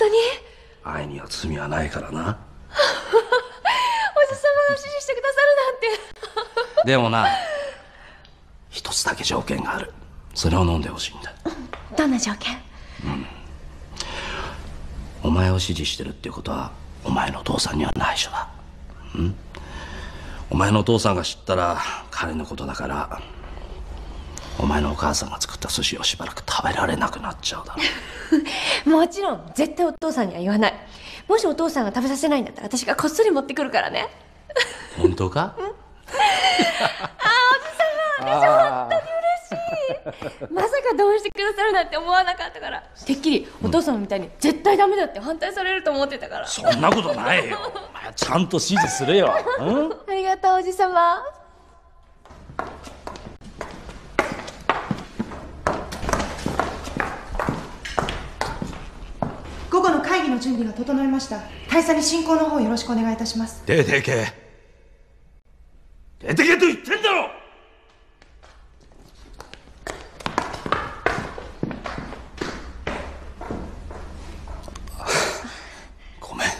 当に？ 愛には罪はないからな。おじさまが指示してくださるなんて。 でもな、一つだけ条件がある。それを飲んでほしいんだ。 どんな条件？ お前を支持してるっていうことはお前のお父さんには内緒だ。お前のお父さんが知ったら彼のことだから、お前のお母さんが作った寿司をしばらく食べられなくなっちゃうだろう。 もちろん絶対お父さんには言わない。もしお父さんが食べさせないんだったら私がこっそり持ってくるからね。 本当か？ おじさま、本当に嬉しい。まさか同意してくださるなんて思わなかったから。てっきりお父様みたいに絶対ダメだって反対されると思ってたから。 そんなことないよ。お前ちゃんと指示するよ。 ありがとうおじさま。 午後の会議の準備が整いました。大佐に進行の方よろしくお願いいたします。 出てけ。出てけと言ってんだろ。ごめん。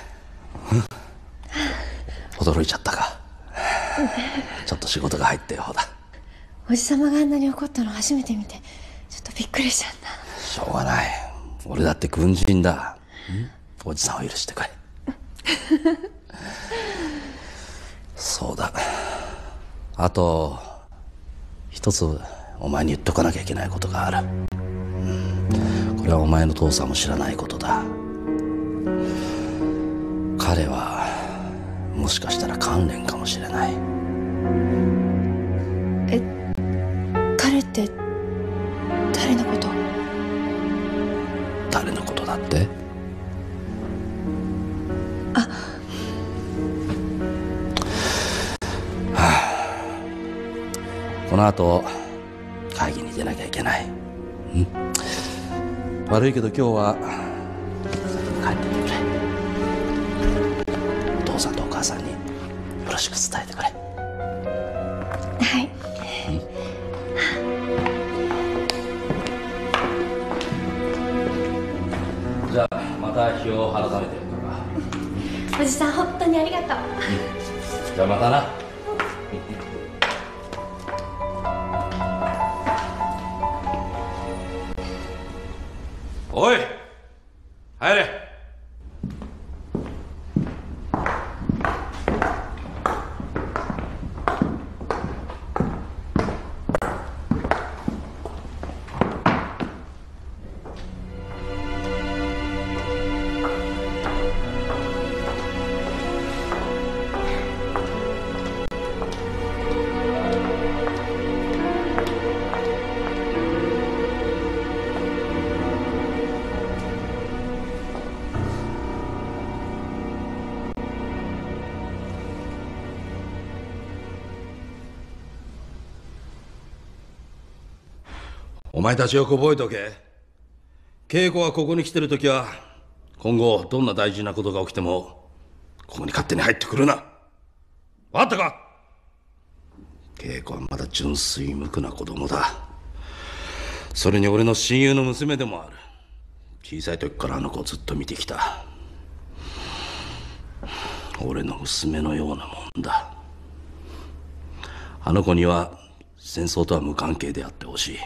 驚いちゃったか。ちょっと仕事が入ったようだ。 おじさまがあんなに怒ったの初めて見てちょっとびっくりしちゃった。 しょうがない。俺だって軍人だ。おじさんを許してくれ。そうだ。あと一つお前に言っとかなきゃいけないことがある。これはお前の父さんも知らないことだ。彼はもしかしたら関連かもしれない。 彼って誰のこと？ 誰のことだって？この後会議に出なきゃいけない。悪いけど今日は先に帰っててくれ。お父さんとお母さんによろしく伝えてくれ。 はい。 じゃあまた日を改めてやるか。 おじさん本当にありがとう。 じゃあまたな。おい、入れ。お前たちよく覚えておけ。稽古はここに来てるときは今後どんな大事なことが起きてもここに勝手に入ってくるな。分かったか？稽古はまだ純粋無垢な子供だ。それに俺の親友の娘でもある。小さい時からあの子をずっと見てきた。俺の娘のようなもんだ。あの子には戦争とは無関係であってほしい。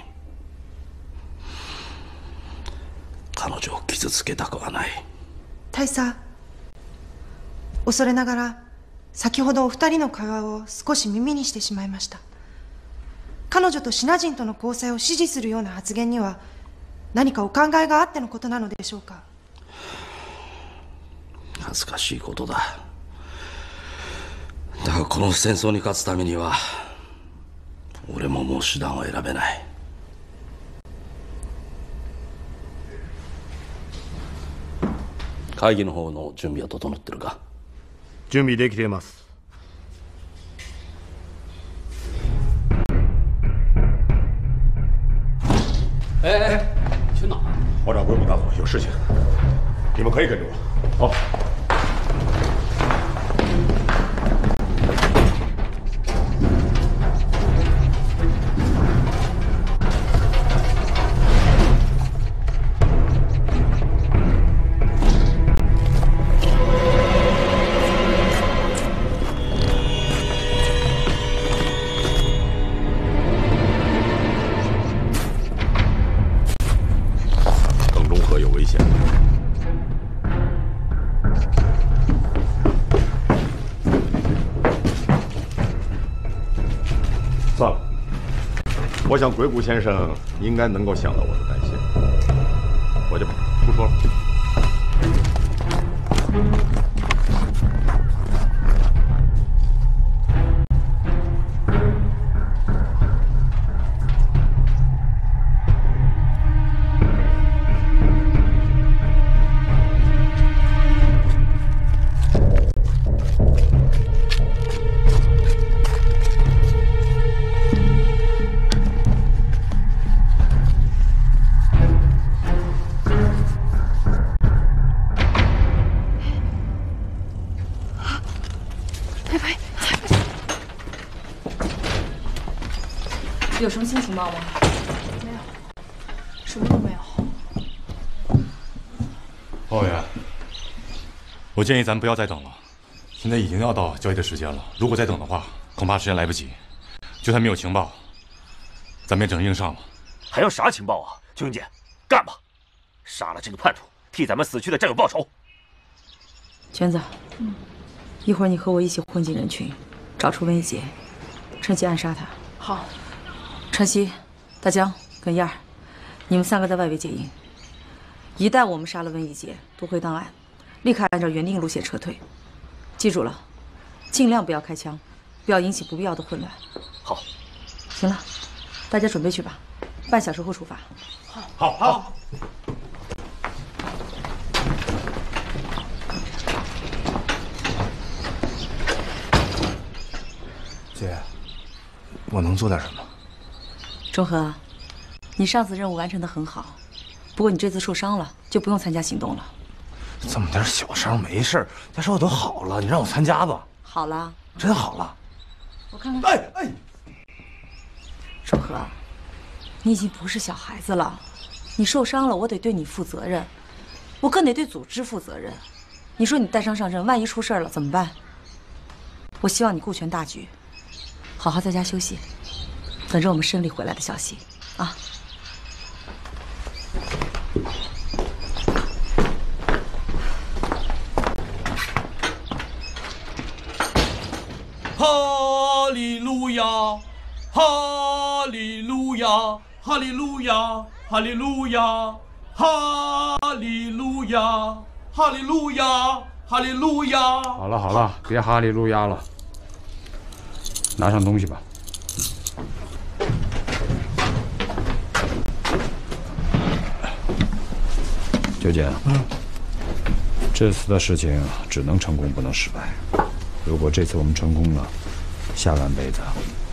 彼女を傷つけたくはない。 大佐、恐れながら先ほどお二人の会話を少し耳にしてしまいました。彼女とシナ人との交際を支持するような発言には何かお考えがあってのことなのでしょうか？ 恥ずかしいことだ。だがこの戦争に勝つためには俺ももう手段を選べない。会議の方の準備は整ってるか？ 準備できています。 去哪？ 我找鬼谷大佐有事情，你们可以跟着我。好。 我想鬼谷先生应该能够想到我的担心，我就不说了。 有什么新情报吗？ 没有，什么都没有。 报员，我建议咱们不要再等了，现在已经要到交易的时间了。如果再等的话，恐怕时间来不及。就算没有情报，咱们也只能硬上了。 还要啥情报啊？秋云姐，干吧！杀了这个叛徒，替咱们死去的战友报仇。 娟子，一会儿你和我一起混进人群，找出温一杰，趁机暗杀他。 好。 晨曦、大江跟燕儿，你们3个在外围接应。一旦我们杀了温一杰，夺回档案，立刻按照原定路线撤退。记住了，尽量不要开枪，不要引起不必要的混乱。 好。 行了，大家准备去吧，半小时后出发。 好。 姐，我能做点什么？ 中和，你上次任务完成得很好，不过你这次受伤了，就不用参加行动了。 这么点小伤没事，再说我都好了，你让我参加吧。 好了， 真好了。 我看看。哎，中和，你已经不是小孩子了，你受伤了，我得对你负责任，我更得对组织负责任。你说你带伤上阵，万一出事了怎么办？我希望你顾全大局，好好在家休息。等着我们胜利回来的消息啊！ 哈利路亚，哈利路亚，哈利路亚，哈利路亚，哈利路亚，哈利路亚，哈利路亚。 好了，别哈利路亚了，拿上东西吧。九姐，这次的事情只能成功不能失败。如果这次我们成功了，下半辈子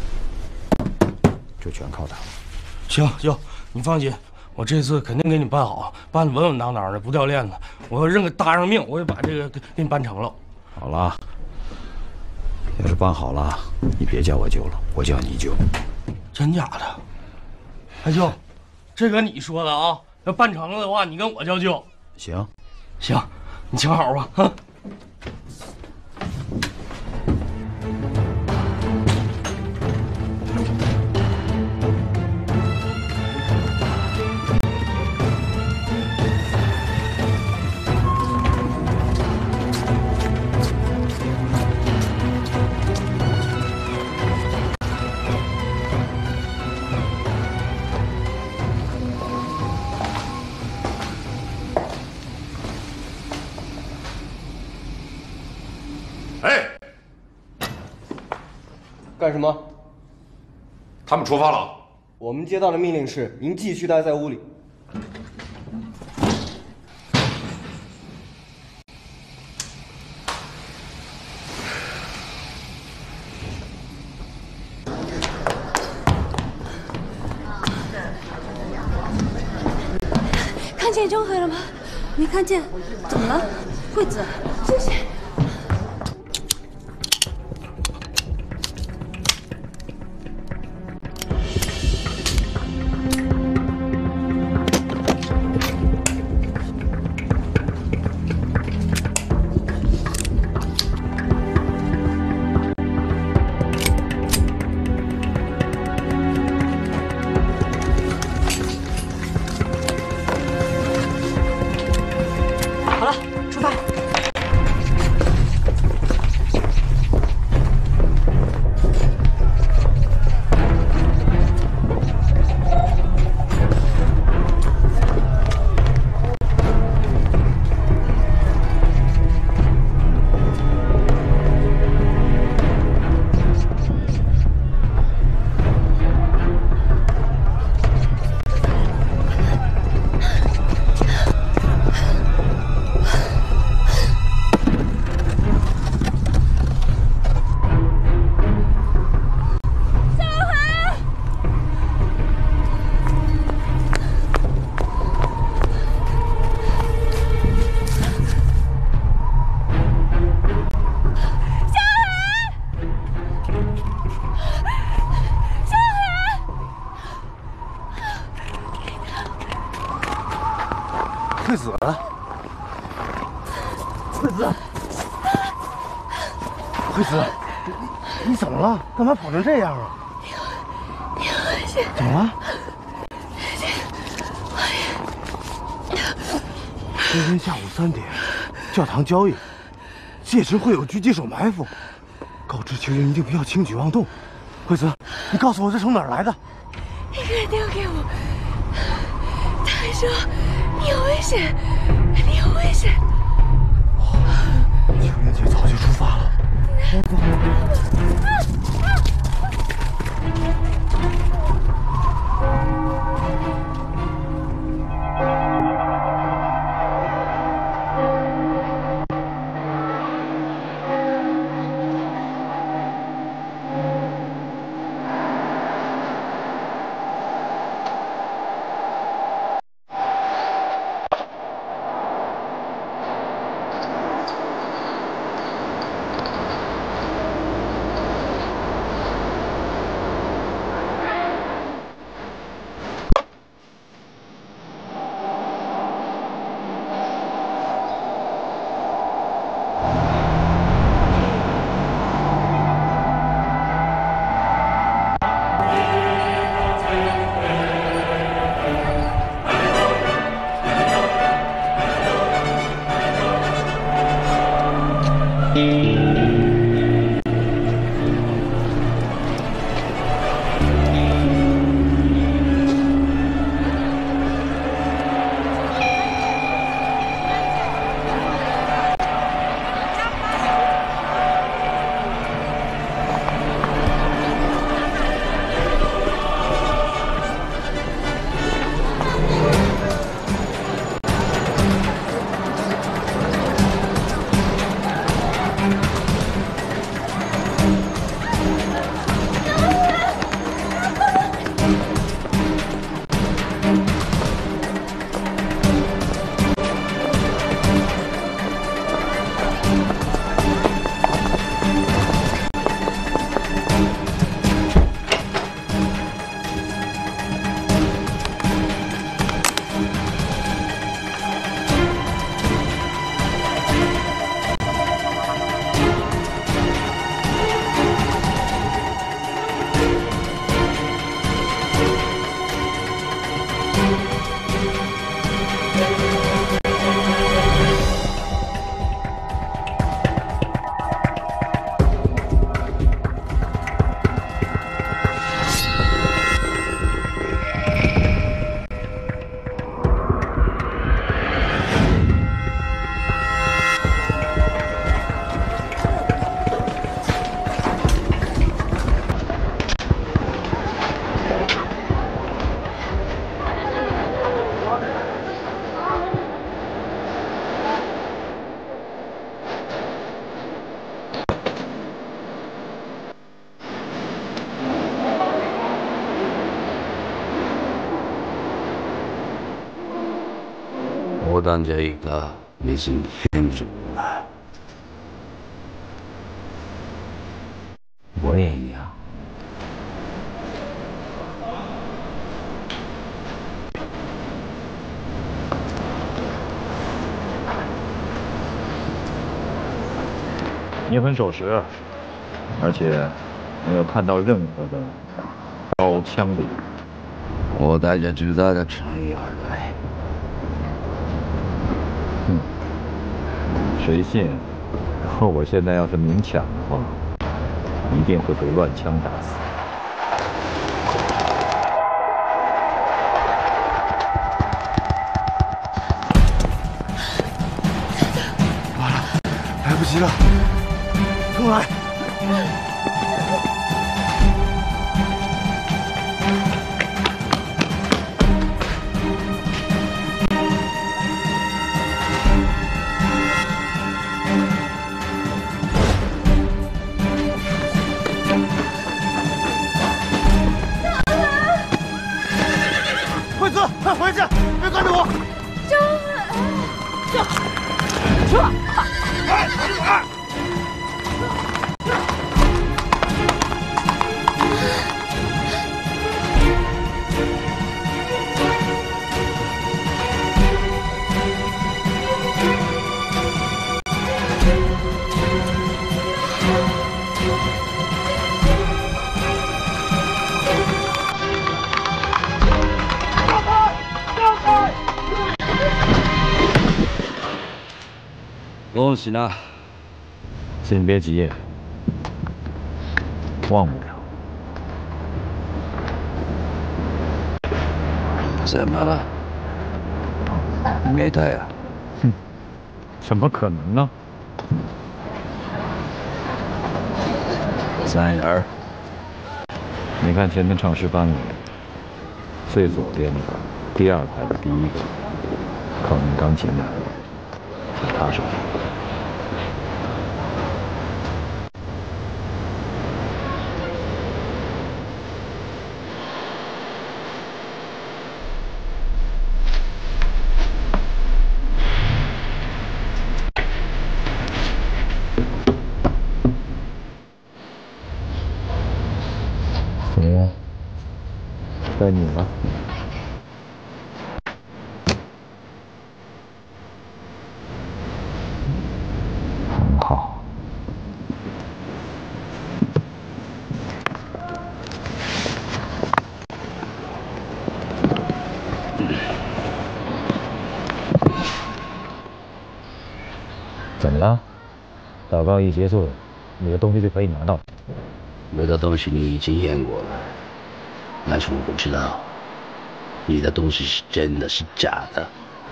就全靠他了。 行，你放心，我这次肯定给你办好，办得稳稳当当的，不掉链子。我搭上命，我也把这个给你办成了。 好了，要是办好了，你别叫我舅了，我叫你舅。 真假的？哎舅，这可你说的啊。要办成了的话，你跟我叫舅。 行， 你请好吧，哈。 干什么？ 他们出发了。 我们接到的命令是您继续待在屋里。 看见中和了吗？没看见。怎么了？惠子，这是。 惠子，惠子，惠子，你怎么了？干嘛跑成这样啊？ 挺危险。 怎么了？今天下午3点，教堂交易，届时会有狙击手埋伏，告知其人一定不要轻举妄动。惠子，你告诉我这从哪儿来的？ 一个人电话给我，他还说你有危险，你有危险。 秋云姐早就出发了。 보단자이가 무슨 행주구나. 뭐야? 你很守时，而且没有看到任何的刀枪的。 我带着巨大的诚意而来。 谁信？我现在要是明抢的话，一定会被乱枪打死。 完了，来不及了，跟我来。惠子，快回去，别跟着我！ 救命！撤！ 快，快！ 恭喜呢。 先别急，忘不了。 怎么了？没带呀？ 哼，怎么可能呢？ 在哪儿？ 你看前面唱诗班里，最左边的第2排的第1个，靠那钢琴的，在他手上。怎么样？该你了。很好。怎么了？祷告一结束，你的东西就可以拿到。 我的东西你已经验过了，但是我不知道你的东西是真的是假的。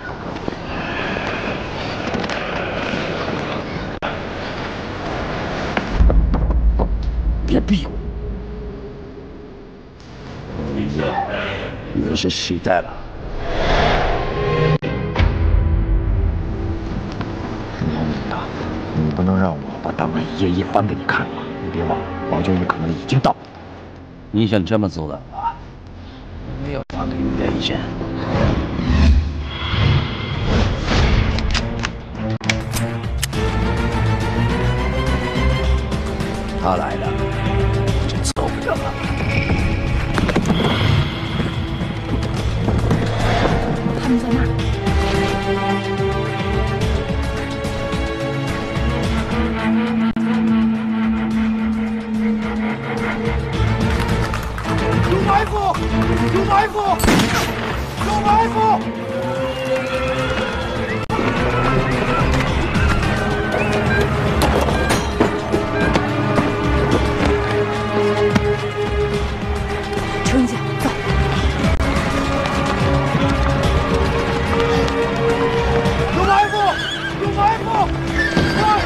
别逼我！你是期待了。 老李啊，你不能让我把档案一页页翻给你看啊！你别忘了，王俊宇可能已经到。 你想这么做的话，没有法给你的意见。他来了，就走不了了。 他们在那儿。 有埋伏！有埋伏！有埋伏！ 春姐，走。 有埋伏！有埋伏！快！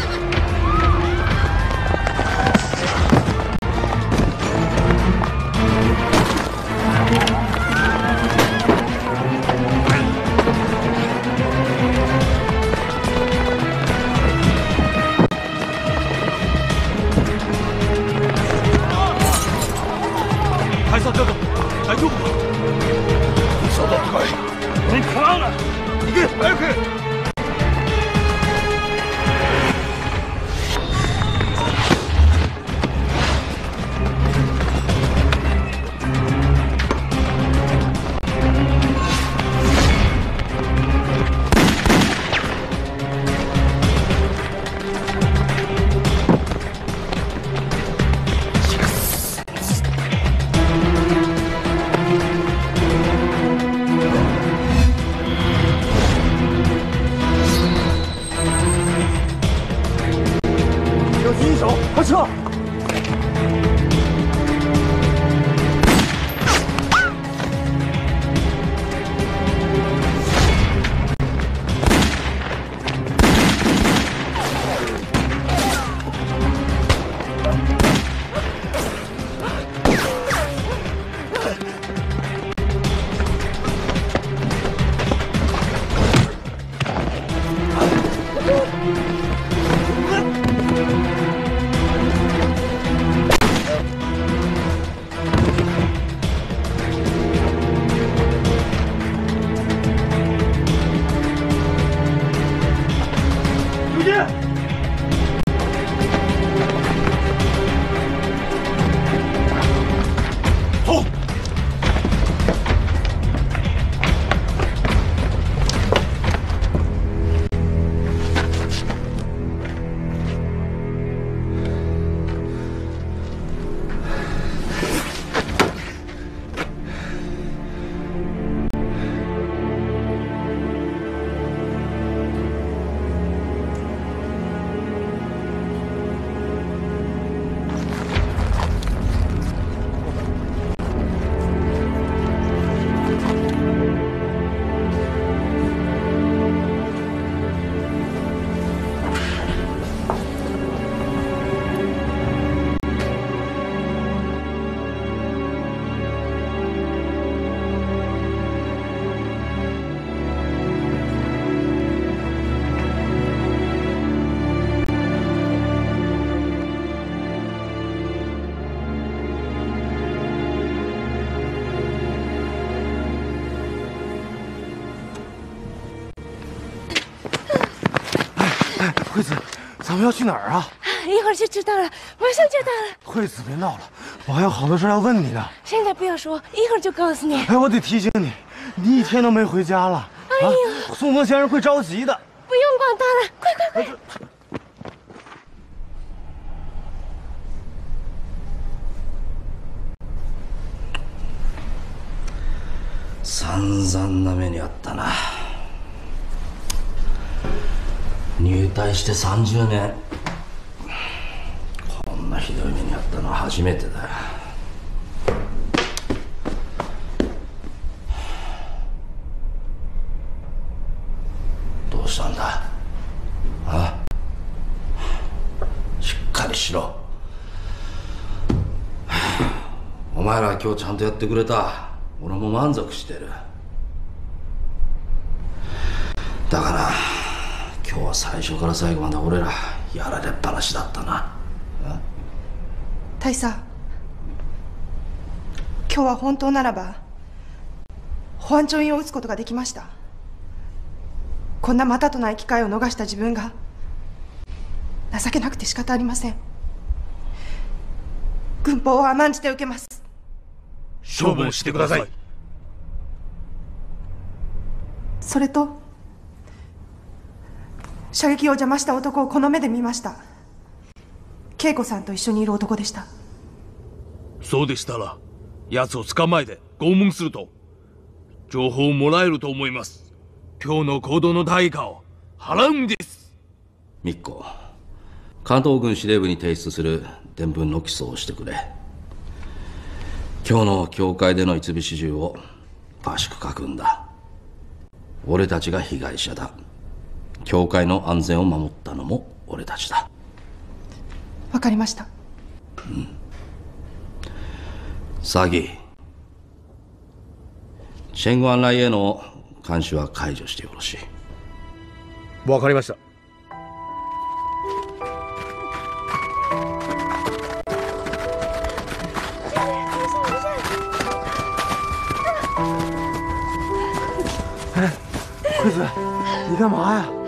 凯撒哥哥，来救我！ 你走得快，你狂了！你快快！ 惠子，咱们要去哪儿啊？ 一会儿就知道了，马上就到了。 惠子，别闹了，我还有好多事要问你呢。 现在不要说，一会儿就告诉你。 哎，我得提醒你，你1天都没回家了。哎呦，宋泽先生会着急的。 不用管他了，快快快！ 散々な目にあったな。入隊して30年、こんなひどい目にあったのは初めてだよ。どうしたんだ？あ？しっかりしろ。お前ら今日ちゃんとやってくれた。俺も満足してる。だから今日は最初から最後まで俺らやられっぱなしだったな。 大佐、今日は本当ならば保安庁員を撃つことができました。こんなまたとない機会を逃した自分が情けなくて仕方ありません。軍法を甘んじて受けます。 処分してください。 それと射撃を邪魔した男をこの目で見ました。恵子さんと一緒にいる男でした。 そうでしたら奴を捕まえて拷問すると情報をもらえると思います。今日の行動の代価を払うんです。 密航、関東軍司令部に提出する伝聞の起訴をしてくれ。今日の教会での一部始終を詳しく書くんだ。俺たちが被害者だ。教会の安全を守ったのも俺たちだ。 わかりました。 サギ、チェングアンライへの監視は解除してよろしい。 わかりました。哎，惠子，你干嘛呀？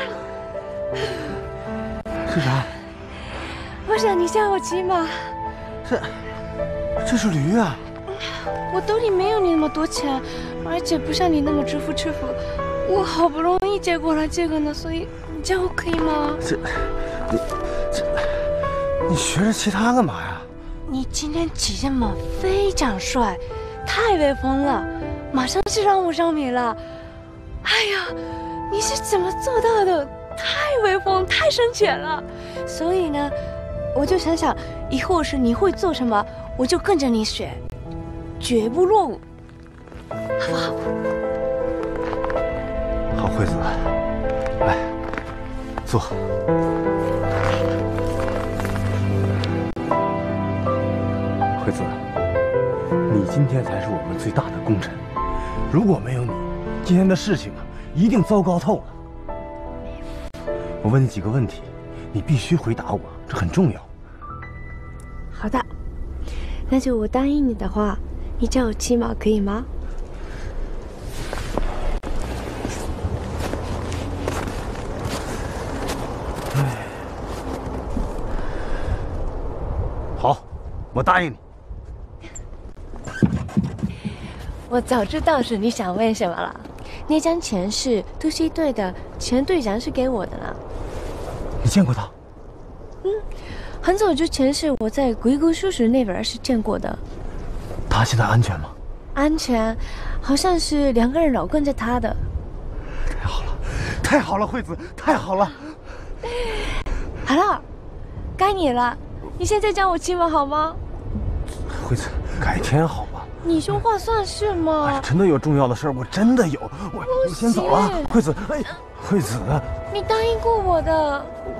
是啥？ 我想你教我骑马。 这是驴啊！ 我兜里没有你那么多钱，而且不像你那么知夫知妇。我好不容易借过来这个呢，所以你教我可以吗？ 你学着骑它干嘛呀？ 你今天骑着马非常帅，太威风了，马上就让我上瘾了。哎呀，你是怎么做到的？太威风，太深浅了。所以呢，我就想想以后是你会做什么，我就跟着你学，绝不落伍，好不好？ 好，惠子，来，坐。惠子，你今天才是我们最大的功臣。如果没有你，今天的事情啊，一定糟糕透了。我问你几个问题，你必须回答我，这很重要。 好的，那就我答应你的话，你教我骑马可以吗？ 好，我答应你。 我早知道是你想问什么了。那张钱是突击队的前队长是给我的呢。 你见过他？ 很早之前是我在鬼谷叔叔那边是见过的。 他现在安全吗？ 安全，好像是2个人老跟着他的。 太好了，太好了，惠子，太好了。 好了，该你了。你现在教我骑马好吗？ 惠子，改天好吧。 你说话算是吗？ 真的有重要的事儿，我真的有，我先走了。惠子，哎，惠子， 你答应过我的。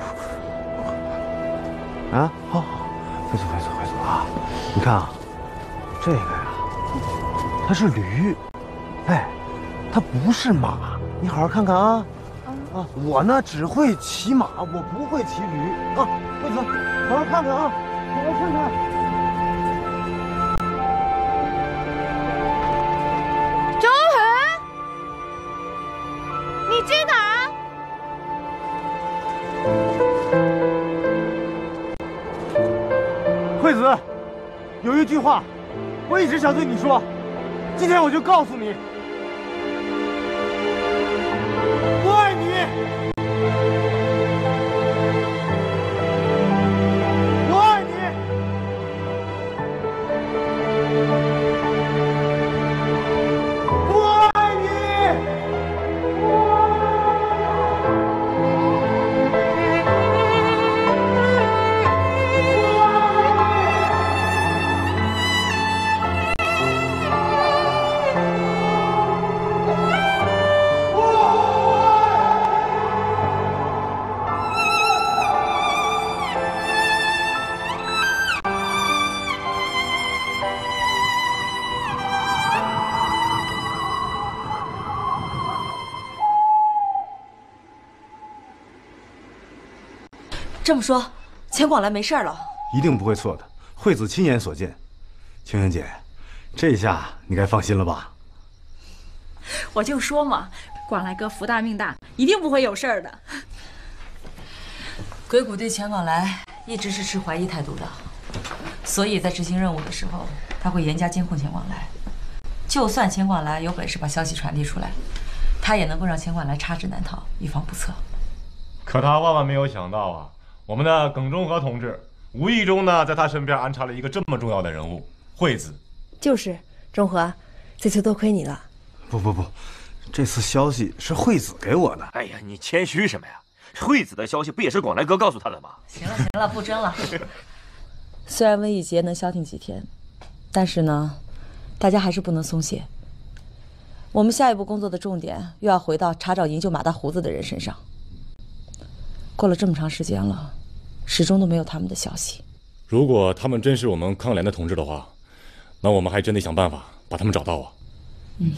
啊，好，惠子啊，你看啊，这个呀，它是驴，哎，它不是马，你好好看看啊。啊，我呢只会骑马，我不会骑驴啊。惠子，好好看看啊，好好看看。 周恒，你在哪？ 惠子，有一句话，我一直想对你说，今天我就告诉你。我爱你，我爱你，我爱你。 这么说，钱广来没事了？ 一定不会错的，惠子亲眼所见。青云姐，这下你该放心了吧？ 我就说嘛，广来哥福大命大，一定不会有事儿的。 鬼谷对钱广来一直是持怀疑态度的，所以在执行任务的时候，他会严加监控钱广来。就算钱广来有本事把消息传递出来，他也能够让钱广来插翅难逃，以防不测。 可他万万没有想到啊！我们的耿中和同志无意中呢，在他身边安插了一个这么重要的人物——惠子。 就是中和，这次多亏你了。 不，这次消息是惠子给我的。 哎呀，你谦虚什么呀？惠子的消息不也是广来哥告诉他的吗？ 行了，不争了。虽然瘟疫节能消停几天，但是呢，大家还是不能松懈。我们下一步工作的重点又要回到查找营救马大胡子的人身上。过了这么长时间了，始终都没有他们的消息。 如果他们真是我们抗联的同志的话，那我们还真得想办法把他们找到啊。 嗯。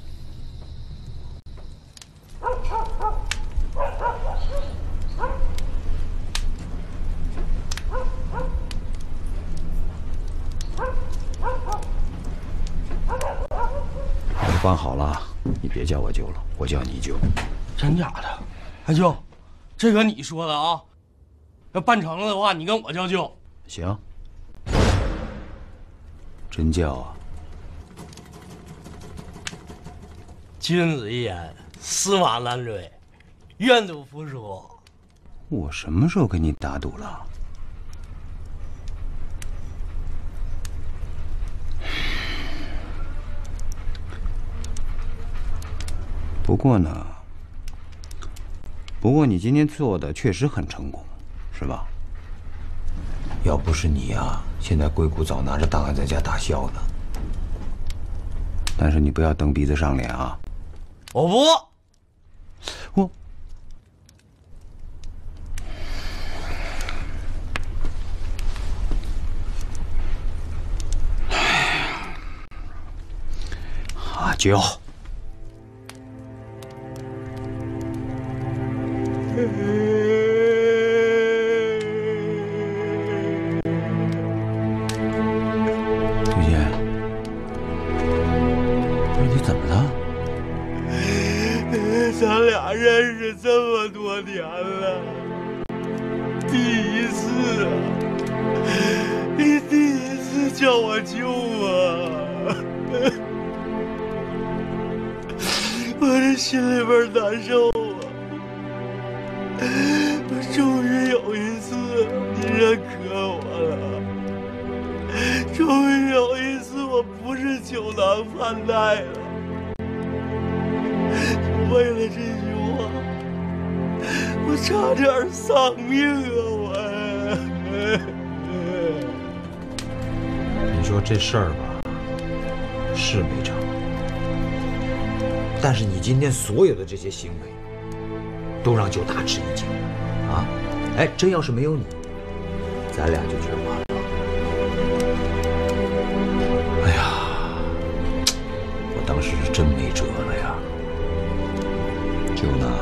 我办好了，你别叫我舅了，我叫你舅。 真假的？哎舅，这可你说的啊！要办成了的话，你跟我叫舅。 行，真叫啊！ 君子一言，驷马难追，愿赌服输。 我什么时候跟你打赌了？不过你今天做的确实很成功，是吧？要不是你呀，现在鬼谷早拿着档案在家大笑呢。但是你不要蹬鼻子上脸啊！ 我不。 阿舅。杜姐，你怎么了？ 咱俩认识这么多年了，第一次啊，你第一次叫我舅啊，我这心里边难受啊。我终于有一次你认可我了，终于有一次我不是酒囊饭袋了。为了这句话，我差点丧命啊！ 你说这事儿吧， 是没成，但是你今天所有的这些行为，都让舅大吃一惊啊！哎，真要是没有你，咱俩就绝完了。哎呀，我当时是真没辙了呀。舅呢，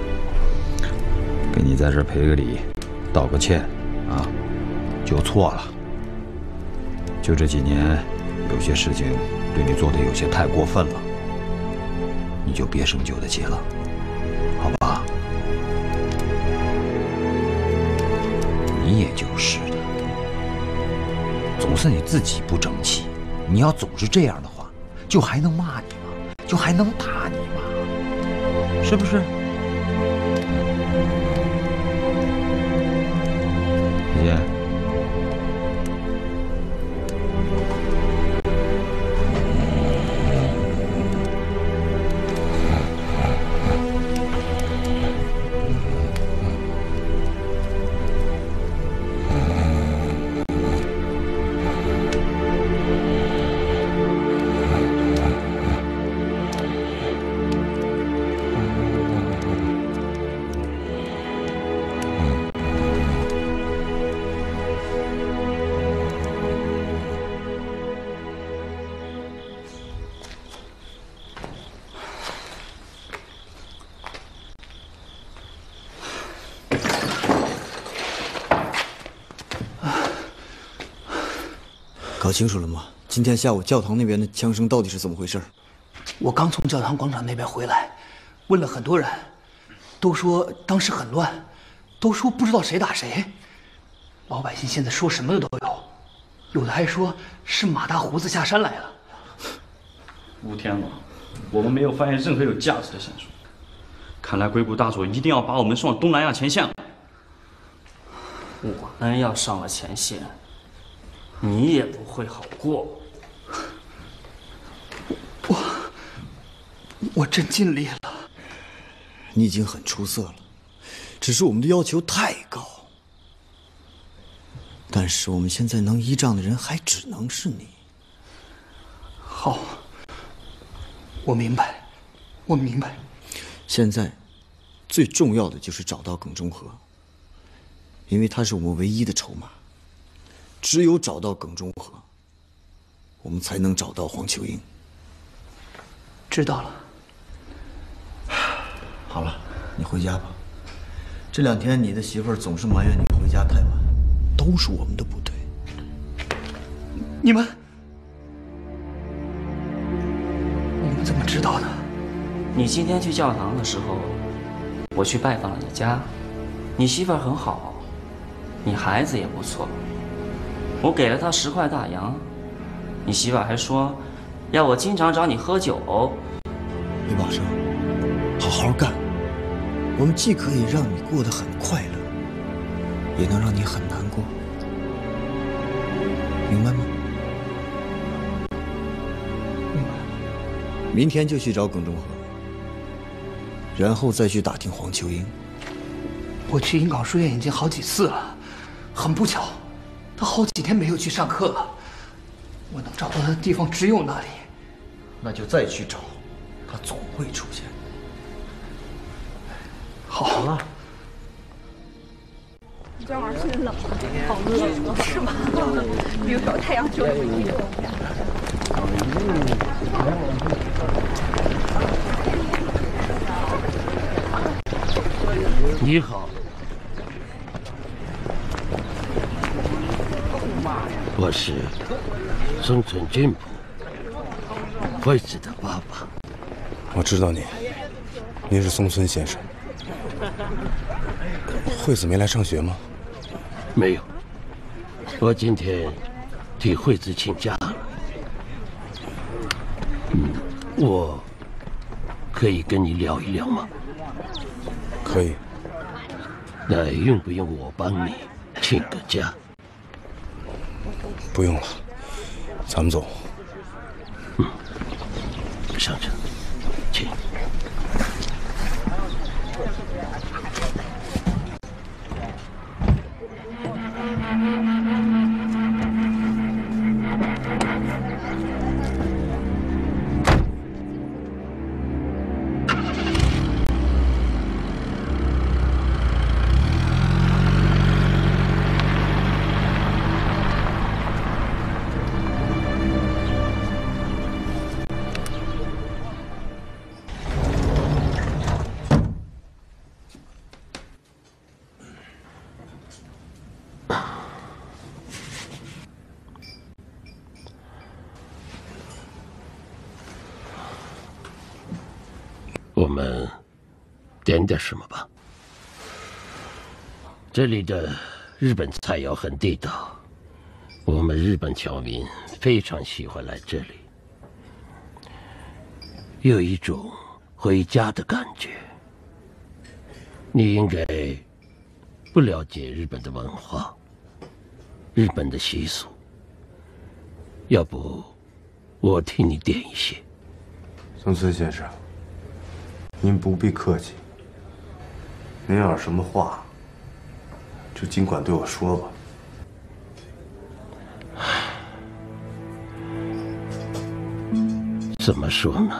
给你在这赔个礼，道个歉啊，舅错了。就这几年，有些事情对你做的有些太过分了，你就别生舅的气了，好吧？你也就是的，总是你自己不争气。你要总是这样的话，就还能骂你吗？就还能打你吗？是不是？姐姐。 搞清楚了吗？今天下午教堂那边的枪声到底是怎么回事？ 我刚从教堂广场那边回来，问了很多人，都说当时很乱，都说不知道谁打谁。老百姓现在说什么的都有，有的还说是马大胡子下山来了。 吴天王，我们没有发现任何有价值的线索，看来鬼谷大佐一定要把我们送往东南亚前线了。 我们要上了前线，你也不会好过。 我真尽力了。 你已经很出色了，只是我们的要求太高。但是我们现在能依仗的人还只能是你。 好，我明白，我明白。 现在最重要的就是找到耿中和，因为他是我们唯一的筹码。只有找到耿中和，我们才能找到黄秋英。 知道了。 好了，你回家吧。这2天你的媳妇儿总是埋怨你回家太晚，都是我们的不对。 你们怎么知道的？ 你今天去教堂的时候，我去拜访了你家，你媳妇儿很好，你孩子也不错。我给了她10块大洋，你媳妇儿还说要我经常找你喝酒。 李宝生，好好干，我们既可以让你过得很快乐，也能让你很难过，明白吗？ 明白。 明天就去找耿中和，然后再去打听黄秋英。 我去银港书院已经好几次了，很不巧，他好几天没有去上课了。我能找到他的地方只有那里。 那就再去找，他总会出现。 好了。 今天晚上睡得冷吗？好热，是吧？比有太阳遮住一点。 你好，我是松村俊普，惠子的爸爸。 我知道你，你是松村先生。惠子没来上学吗？ 没有，我今天替惠子请假了。我可以跟你聊一聊吗？ 可以。 那用不用我帮你请个假？ 不用了，咱们走。 上车，请。 我们点点什么吧。这里的日本菜肴很地道，我们日本侨民非常喜欢来这里，有一种回家的感觉。你应该不了解日本的文化，日本的习俗，要不我替你点一些。 松村先生，您不必客气。您要有什么话，就尽管对我说吧。 怎么说呢？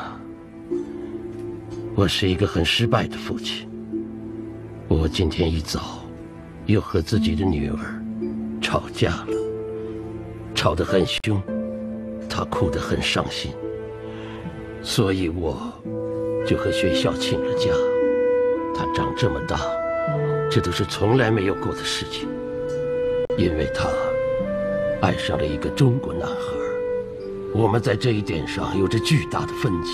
我是一个很失败的父亲。我今天一早又和自己的女儿吵架了，吵得很凶，她哭得很伤心，所以我就和学校请了假。她长这么大，这都是从来没有过的事情，因为她爱上了一个中国男孩，我们在这一点上有着巨大的分歧，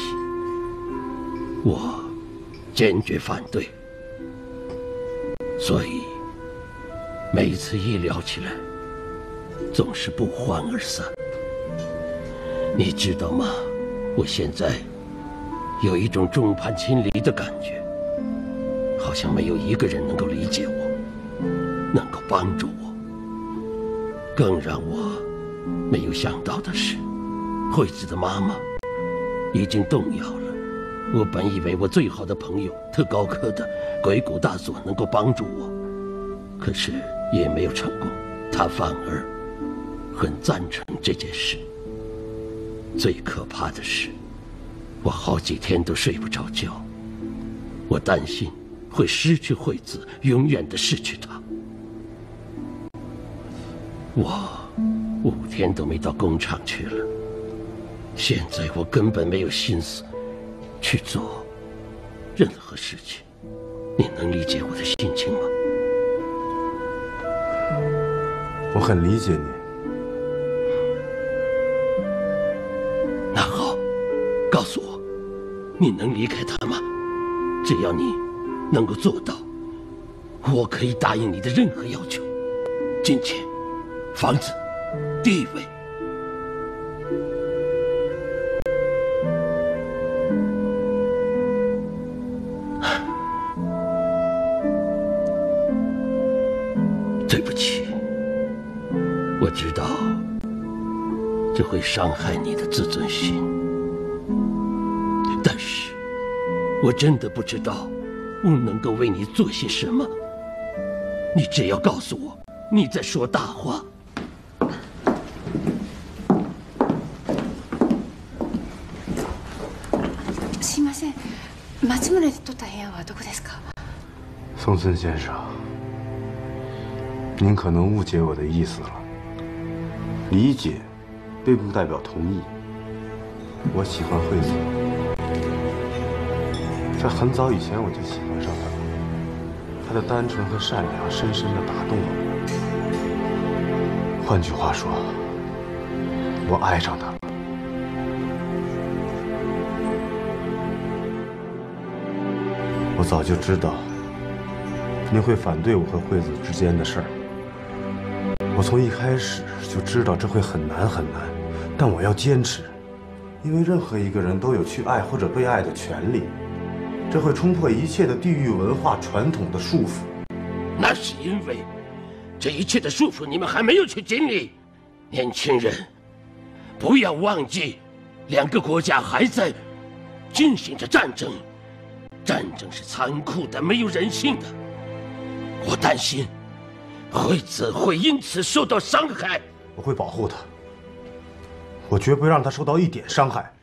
我坚决反对。所以，每一次一聊起来，总是不欢而散。你知道吗？我现在有一种众叛亲离的感觉，好像没有一个人能够理解我，能够帮助我。更让我没有想到的是，惠子的妈妈已经动摇了。我本以为我最好的朋友特高科的鬼谷大佐能够帮助我，可是也没有成功。他反而很赞成这件事。最可怕的是，我好几天都睡不着觉。我担心会失去惠子，永远的失去她。我5天都没到工厂去了，现在我根本没有心思去做任何事情。你能理解我的心情吗？ 我很理解你。 那好，告诉我，你能离开他吗？只要你能够做到，我可以答应你的任何要求，金钱、房子、地位。对不起，我知道这会伤害你的自尊心，但是我真的不知道我能够为你做些什么。你只要告诉我你在说大话。 すいません、松村で取った部屋はどこですか？ 松村先生，您可能误解我的意思了。理解，并不代表同意。我喜欢惠子，在很早以前我就喜欢上她了。她的单纯和善良深深地打动了我。换句话说，我爱上她了。我早就知道您会反对我和惠子之间的事儿。我从一开始就知道这会很难很难，但我要坚持，因为任何一个人都有去爱或者被爱的权利。这会冲破一切的地域文化传统的束缚。 那是因为这一切的束缚你们还没有去经历。年轻人，不要忘记，2个国家还在进行着战争，战争是残酷的，没有人性的。我担心惠子会因此受到伤害。 我会保护她，我绝不让她受到一点伤害。